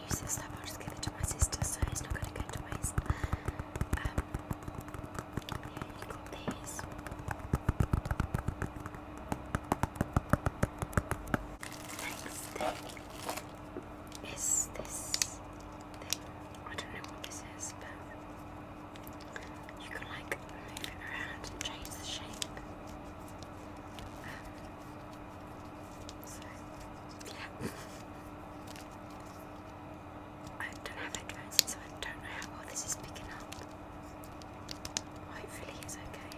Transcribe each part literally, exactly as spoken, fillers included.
use this stuff, I'll just give it to my sister, so it's not going to go to waste. Um, yeah, you got these. Next thing is this thing. I don't know what this is, but you can like move it around and change the shape. Um, so, yeah. I don't have headphones in, so I don't know how well this is picking up. Hopefully it's okay.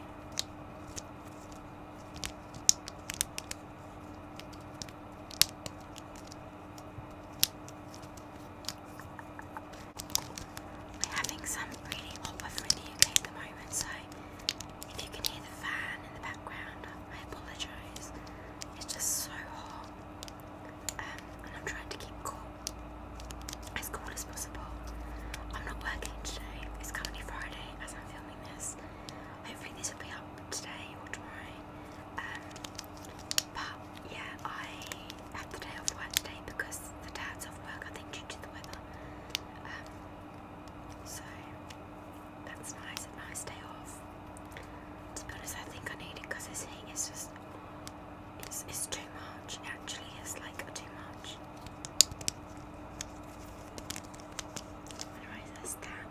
We're having some really hot weather in the U K at the moment, so if you can hear the fan in the background, I apologise. It's just so hot, um, and I'm trying to keep cool, as cool as possible. I'm not working today. It's currently Friday as I'm filming this. Hopefully this will be up today or tomorrow. Um, but yeah, I had the day off work today because the dad's off work, I think due to the weather. Um, so that's nice, a nice day off. To be honest, I think I need it because this heat is just, it's, it's too much. It actually is like too much. Anyway, that's that.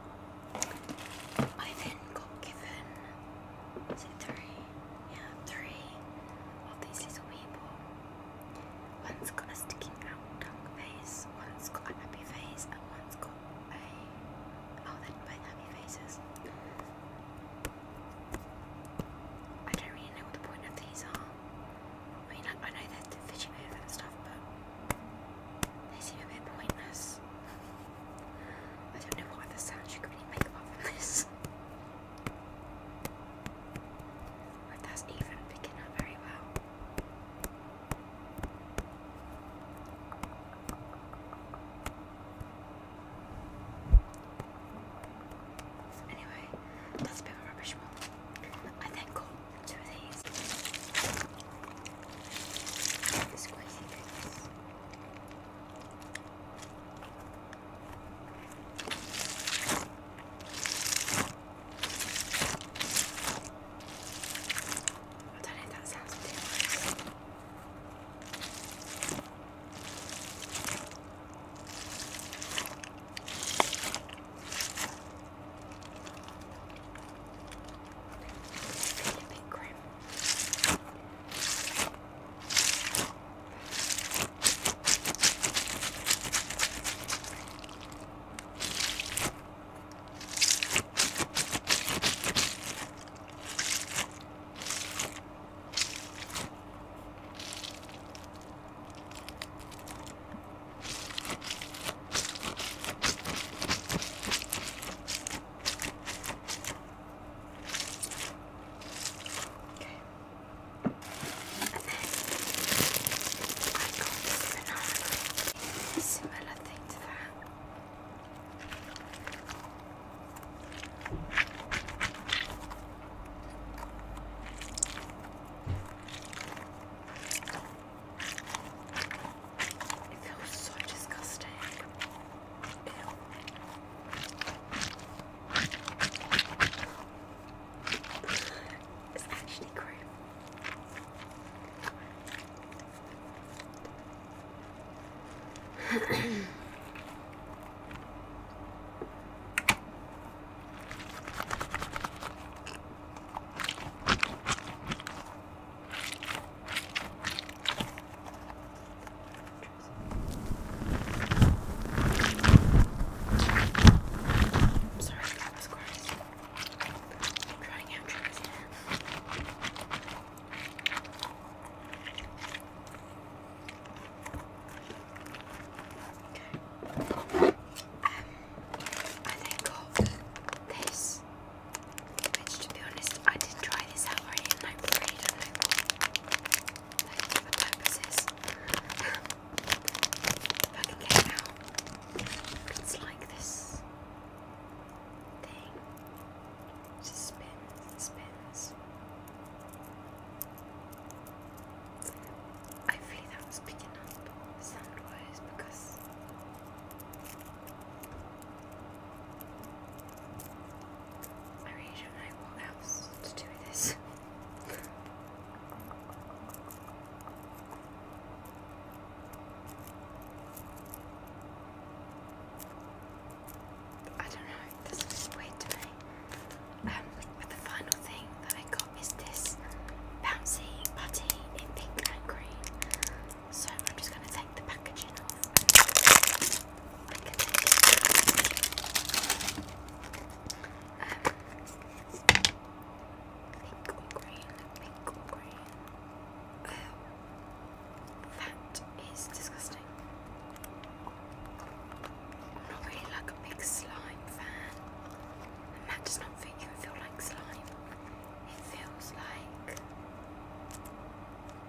I then got given, is it three? Yeah, three of these little people. One's got a sticking out tongue face, one's got a happy face, and one's got a, oh, they're both happy faces. I don't really know what the point of these are. I mean, I, I know they're the fidget with and stuff, but they seem a bit pointless. I don't know what other sounds you could really make apart from this. Or if that's even picking up very well. Anyway, that's a bit of a rubbish one. I then got two of these. The squeezy things. I don't know if that sounds too nice. Feel a bit grim. Similar thing to that. It feels so disgusting. Ew. It's actually grim. Sorry, that was gross. I'm trying out triggers here. Okay.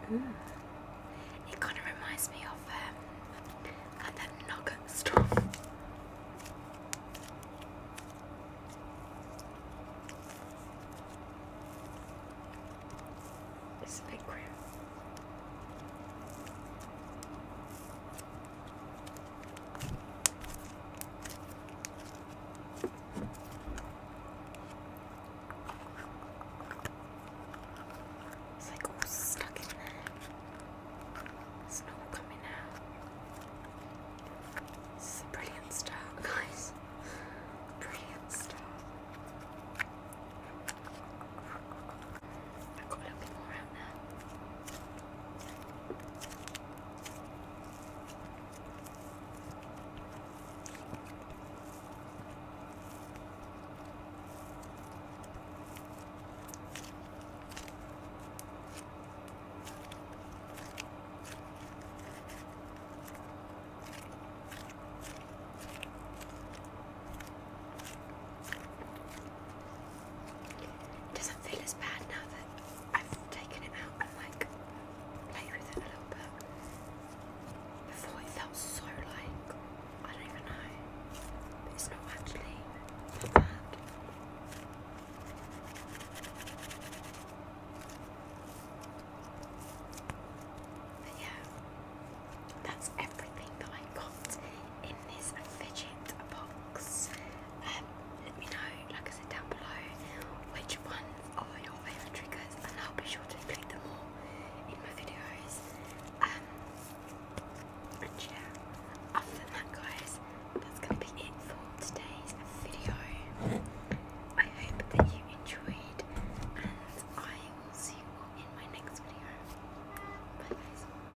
Mm.